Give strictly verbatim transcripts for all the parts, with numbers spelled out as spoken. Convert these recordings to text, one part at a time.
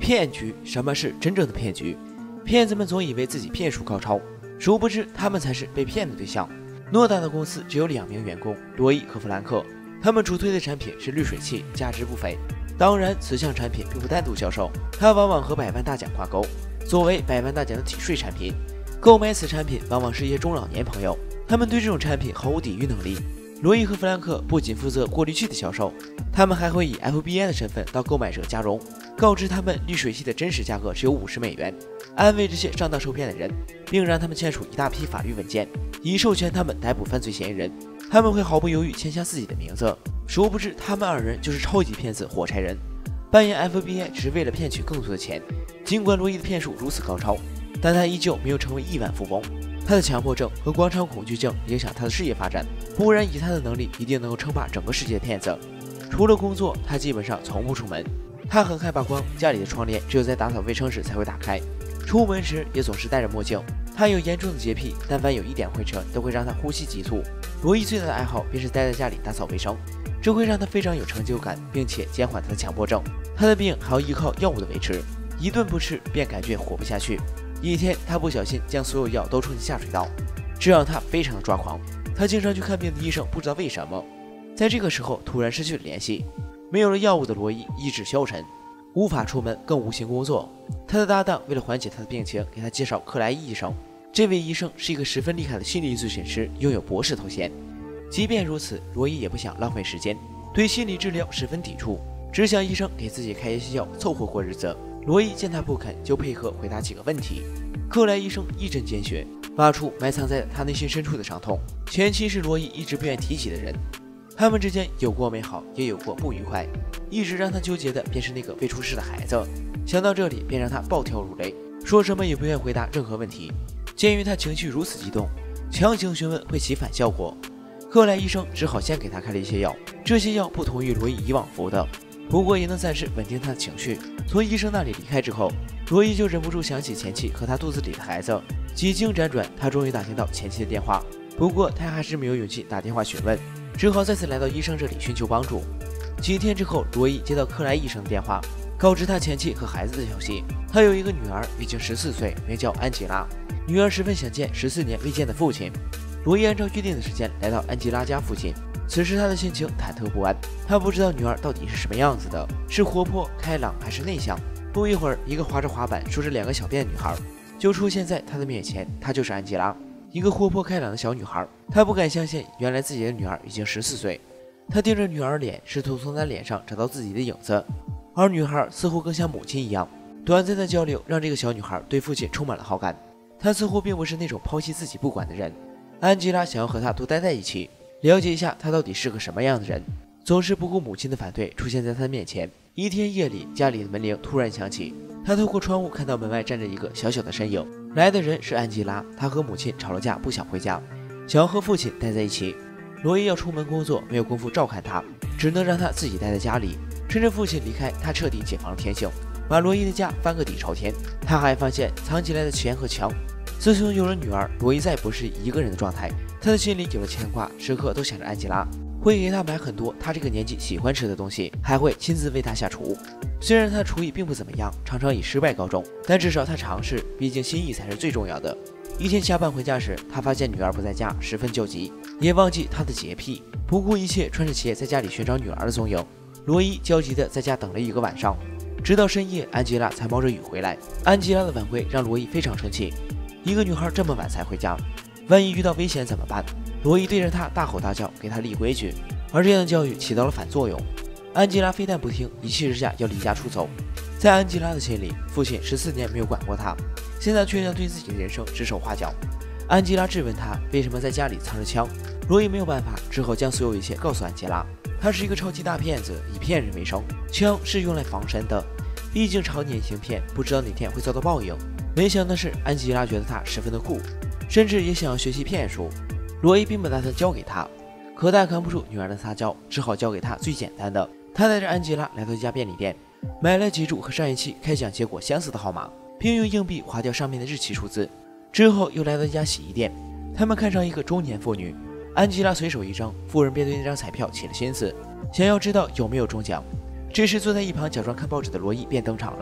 骗局，什么是真正的骗局？骗子们总以为自己骗术高超，殊不知他们才是被骗的对象。诺达的公司只有两名员工，罗伊和弗兰克，他们主推的产品是滤水器，价值不菲。当然，此项产品并不单独销售，它往往和百万大奖挂钩。作为百万大奖的抵税产品，购买此产品往往是一些中老年朋友，他们对这种产品毫无抵御能力。罗伊和弗兰克不仅负责过滤器的销售，他们还会以 F B I 的身份到购买者家中，告知他们滤水器的真实价格只有五十美元，安慰这些上当受骗的人，并让他们签署一大批法律文件，以授权他们逮捕犯罪嫌疑人。他们会毫不犹豫签下自己的名字，殊不知他们二人就是超级骗子火柴人。扮演 F B I 只是为了骗取更多的钱。尽管罗伊的骗术如此高超，但他依旧没有成为亿万富翁。他的强迫症和广场恐惧症影响他的事业发展，不然以他的能力，一定能够称霸整个世界的骗子。除了工作，他基本上从不出门。他很害怕光，家里的窗帘只有在打扫卫生时才会打开，出门时也总是戴着墨镜。他有严重的洁癖，但凡有一点灰尘，都会让他呼吸急促。罗伊最大的爱好便是待在家里打扫卫生，这会让他非常有成就感，并且减缓他的强迫症。他的病还要依靠药物的维持，一顿不吃便感觉活不下去。一天，他不小心将所有药都冲进下水道，这让他非常的抓狂。他经常去看病的医生不知道为什么，在这个时候突然失去了联系。没有了药物的罗伊意志消沉，无法出门，更无心工作。他的搭档为了缓解他的病情，给他介绍克莱伊医生。这位医生是一个十分厉害的心理咨询师，拥有博士头衔。即便如此，罗伊也不想浪费时间，对心理治疗十分抵触，只想医生给自己开一些药凑合过日子。罗伊见他不肯，就配合回答几个问题。克莱医生一针见血，挖出埋藏在他内心深处的伤痛。前妻是罗伊一直不愿提起的人，他们之间有过美好，也有过不愉快，一直让他纠结的便是那个未出世的孩子。想到这里，便让他暴跳如雷，说什么也不愿回答任何问题。鉴于他情绪如此激动，强行询问会起反效果，克莱医生只好先给他开了一些药。这些药不同于罗伊以往服的，不过也能暂时稳定他的情绪。从医生那里离开之后，罗伊就忍不住想起前妻和他肚子里的孩子。几经辗转，他终于打听到前妻的电话，不过他还是没有勇气打电话询问，只好再次来到医生这里寻求帮助。几天之后，罗伊接到克莱医生的电话，告知他前妻和孩子的消息。他有一个女儿，已经十四岁，名叫安吉拉。女儿十分想见十四年未见的父亲。罗伊按照约定的时间来到安吉拉家附近，此时他的心情忐忑不安，他不知道女儿到底是什么样子的，是活泼开朗还是内向。不一会儿，一个划着滑板梳着两个小辫的女孩就出现在他的面前，她就是安吉拉，一个活泼开朗的小女孩。他不敢相信，原来自己的女儿已经十四岁。他盯着女儿脸，试图从她脸上找到自己的影子，而女孩似乎更像母亲一样。短暂的交流让这个小女孩对父亲充满了好感，她似乎并不是那种抛弃自己不管的人。安吉拉想要和他多待在一起，了解一下他到底是个什么样的人，总是不顾母亲的反对出现在他的面前。一天夜里，家里的门铃突然响起，他透过窗户看到门外站着一个小小的身影，来的人是安吉拉。他和母亲吵了架，不想回家，想要和父亲待在一起。罗伊要出门工作，没有功夫照看他，只能让他自己待在家里。趁着父亲离开，他彻底解放了天性，把罗伊的家翻个底朝天。他还发现藏起来的钱和枪。自从有了女儿，罗伊再不是一个人的状态，他的心里有了牵挂，时刻都想着安吉拉，会给他买很多他这个年纪喜欢吃的东西，还会亲自为他下厨。虽然他的厨艺并不怎么样，常常以失败告终，但至少他尝试，毕竟心意才是最重要的。一天下班回家时，他发现女儿不在家，十分焦急，也忘记他的洁癖，不顾一切穿着鞋在家里寻找女儿的踪影。罗伊焦急地在家等了一个晚上，直到深夜，安吉拉才冒着雨回来。安吉拉的晚归让罗伊非常生气，一个女孩这么晚才回家，万一遇到危险怎么办？罗伊对着她大吼大叫，给她立规矩，而这样的教育起到了反作用。安吉拉非但不听，一气之下要离家出走。在安吉拉的心里，父亲十四年没有管过她，现在却要对自己的人生指手画脚。安吉拉质问他为什么在家里藏着枪，罗伊没有办法，只好将所有一切告诉安吉拉。他是一个超级大骗子，以骗人为生，枪是用来防身的，毕竟常年行骗，不知道哪天会遭到报应。没想到是安吉拉觉得他十分的酷，甚至也想要学习骗术。罗伊并不打算教给他，可他扛不住女儿的撒娇，只好教给他最简单的。他带着安吉拉来到一家便利店，买了几注和上一期开奖结果相似的号码，并用硬币划掉上面的日期数字。之后又来到一家洗衣店，他们看上一个中年妇女，安吉拉随手一扔，妇人便对那张彩票起了心思，想要知道有没有中奖。这时坐在一旁假装看报纸的罗伊便登场了。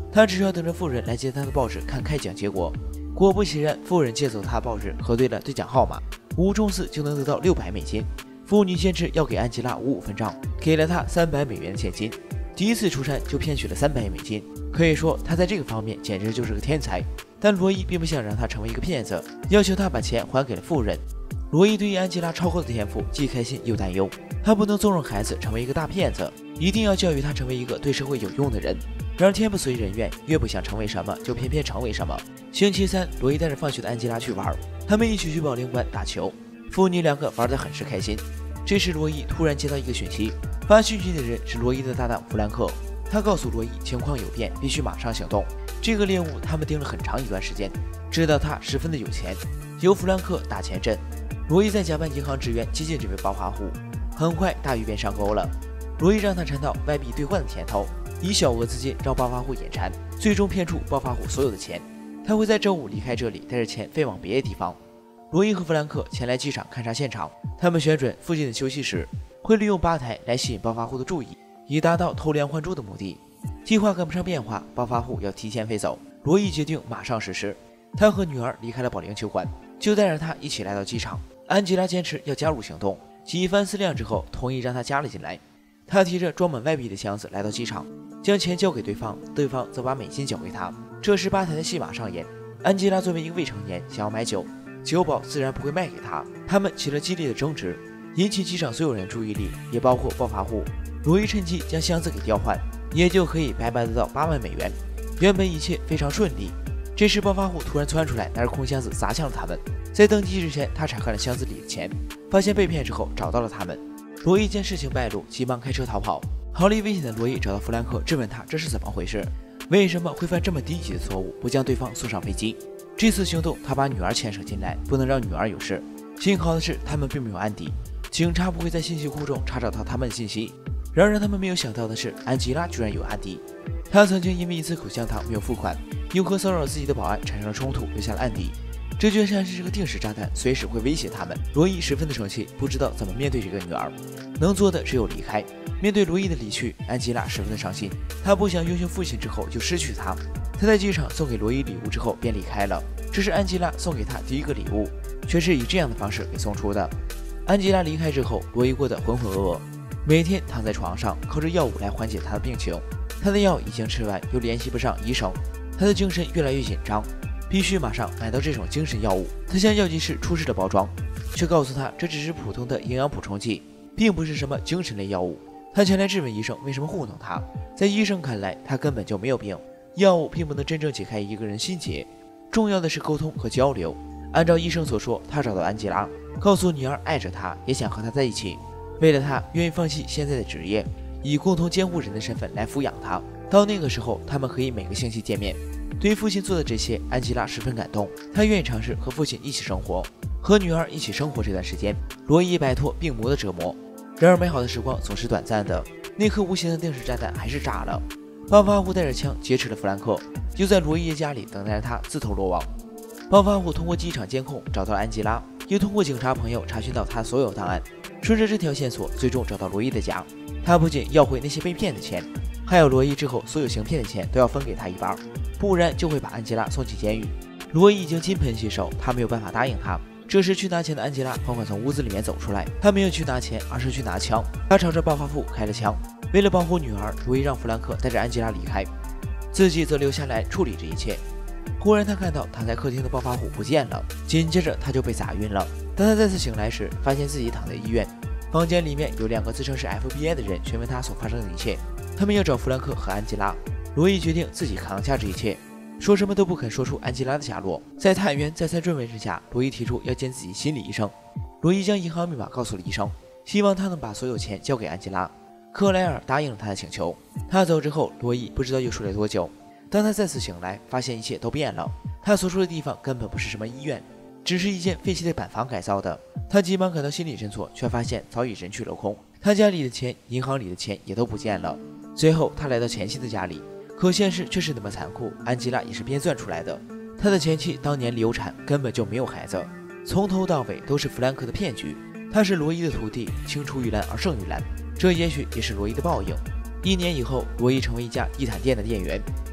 他只需要等着富人来接他的报纸看开奖结果。果不其然，富人借走他的报纸，核对了兑奖号码，五中四就能得到六百美金。妇女坚持要给安吉拉五五分账，给了他三百美元的现金。第一次出山就骗取了三百美金，可以说他在这个方面简直就是个天才。但罗伊并不想让他成为一个骗子，要求他把钱还给了富人。罗伊对于安吉拉超高的天赋既开心又担忧，他不能纵容孩子成为一个大骗子，一定要教育他成为一个对社会有用的人。然而天不随人愿，越不想成为什么，就偏偏成为什么。星期三，罗伊带着放学的安吉拉去玩，他们一起去保龄馆打球，父女两个玩得很是开心。这时罗伊突然接到一个讯息，发讯息的人是罗伊的搭档弗兰克。他告诉罗伊情况有变，必须马上行动。这个猎物他们盯了很长一段时间，知道他十分的有钱，由弗兰克打前阵。罗伊在假扮银行职员接近这位暴发户，很快大鱼便上钩了。罗伊让他尝到外币兑换的甜头，以小额资金让暴发户眼馋，最终骗出暴发户所有的钱。他会在周五离开这里，带着钱飞往别的地方。罗伊和弗兰克前来机场勘察现场，他们选准附近的休息室，会利用吧台来吸引暴发户的注意，以达到偷梁换柱的目的。计划赶不上变化，暴发户要提前飞走，罗伊决定马上实施。他和女儿离开了保龄球馆，就带着她一起来到机场。安吉拉坚持要加入行动，几番思量之后，同意让他加了进来。他提着装满外币的箱子来到机场，将钱交给对方，对方则把美金交给他。这时吧台的戏码上演，安吉拉作为一个未成年，想要买酒，酒保自然不会卖给他。他们起了激烈的争执，引起机场所有人注意力，也包括暴发户。罗伊趁机将箱子给调换，也就可以白白得到八万美元。原本一切非常顺利，这时暴发户突然窜出来，拿着空箱子砸向了他们。在登机之前，他查看了箱子里的钱，发现被骗之后找到了他们。罗伊见事情败露，急忙开车逃跑。逃离危险的罗伊找到弗兰克，质问他这是怎么回事，为什么会犯这么低级的错误，不将对方送上飞机。这次行动，他把女儿牵扯进来，不能让女儿有事。幸好的是，他们并没有案底，警察不会在信息库中查找到他们的信息。然而让他们没有想到的是，安吉拉居然有案底。他曾经因为一次口香糖没有付款，又和骚扰自己的保安产生了冲突，留下了案底。这就像是个定时炸弹，随时会威胁他们。罗伊十分的生气，不知道怎么面对这个女儿，能做的只有离开。面对罗伊的离去，安吉拉十分的伤心，她不想优秀父亲之后就失去他。她在机场送给罗伊礼物之后便离开了，这是安吉拉送给她第一个礼物，却是以这样的方式给送出的。安吉拉离开之后，罗伊过得浑浑噩噩，每天躺在床上，靠着药物来缓解他的病情。他的药已经吃完，又联系不上医生，他的精神越来越紧张。必须马上买到这种精神药物。他向药剂师出示了包装，却告诉他这只是普通的营养补充剂，并不是什么精神类药物。他前来质问医生为什么糊弄他，在医生看来，他根本就没有病，药物并不能真正解开一个人心结，重要的是沟通和交流。按照医生所说，他找到安吉拉，告诉女儿爱着他，也想和他在一起，为了他愿意放弃现在的职业，以共同监护人的身份来抚养他。到那个时候，他们可以每个星期见面。对于父亲做的这些，安吉拉十分感动，她愿意尝试和父亲一起生活。和女儿一起生活这段时间，罗伊摆脱病魔的折磨。然而美好的时光总是短暂的，那颗无形的定时炸弹还是炸了。暴发户带着枪劫持了弗兰克，就在罗伊的家里等待着他自投罗网。暴发户通过机场监控找到了安吉拉，又通过警察朋友查询到他所有档案，顺着这条线索，最终找到罗伊的家。他不仅要回那些被骗的钱，还有罗伊之后所有行骗的钱都要分给他一半，不然就会把安吉拉送进监狱。罗伊已经金盆洗手，他没有办法答应他。这时去拿钱的安吉拉缓缓从屋子里面走出来，他没有去拿钱，而是去拿枪。他朝着暴发户开了枪。为了保护女儿，罗伊让弗兰克带着安吉拉离开，自己则留下来处理这一切。忽然他看到躺在客厅的暴发户不见了，紧接着他就被砸晕了。当他再次醒来时，发现自己躺在医院，房间里面有两个自称是 F B I 的人询问他所发生的一切，他们要找弗兰克和安吉拉。罗伊决定自己扛下这一切，说什么都不肯说出安吉拉的下落。在探员再三追问之下，罗伊提出要见自己心理医生。罗伊将银行密码告诉了医生，希望他能把所有钱交给安吉拉。克莱尔答应了他的请求。他走之后，罗伊不知道又睡了多久。当他再次醒来，发现一切都变了。他所住的地方根本不是什么医院，只是一间废弃的板房改造的。他急忙赶到心理诊所，却发现早已人去楼空。他家里的钱、银行里的钱也都不见了。最后，他来到前妻的家里，可现实却是那么残酷。安吉拉也是编撰出来的。他的前妻当年流产，根本就没有孩子，从头到尾都是弗兰克的骗局。他是罗伊的徒弟，青出于蓝而胜于蓝，这也许也是罗伊的报应。一年以后，罗伊成为一家地毯店的店员，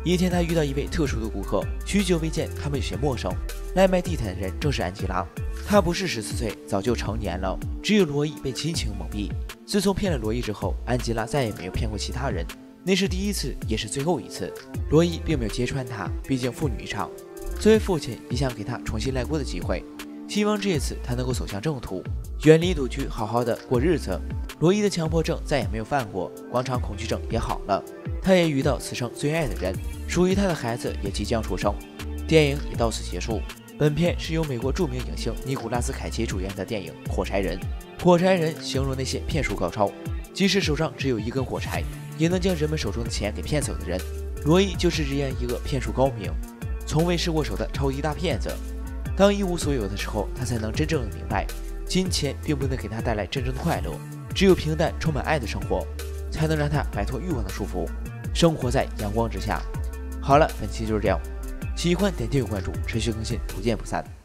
一天，他遇到一位特殊的顾客，许久未见，他们有些陌生。来卖地毯的人正是安吉拉，她不是十四岁，早就成年了。只有罗伊被亲情蒙蔽。自从骗了罗伊之后，安吉拉再也没有骗过其他人，那是第一次，也是最后一次。罗伊并没有揭穿她，毕竟父女一场。作为父亲，也想给她重新来过的机会，希望这一次她能够走向正途，远离赌局，好好的过日子。罗伊的强迫症再也没有犯过，广场恐惧症也好了，他也遇到此生最爱的人，属于他的孩子也即将出生。电影也到此结束。本片是由美国著名影星尼古拉斯凯奇主演的电影《火柴人》。火柴人形容那些骗术高超，即使手上只有一根火柴，也能将人们手中的钱给骗走的人。罗伊就是这样一个骗术高明、从未失过手的超级大骗子。当一无所有的时候，他才能真正的明白，金钱并不能给他带来真正的快乐，只有平淡充满爱的生活，才能让他摆脱欲望的束缚，生活在阳光之下。好了，本期就是这样。喜欢点订阅关注，持续更新，不见不散。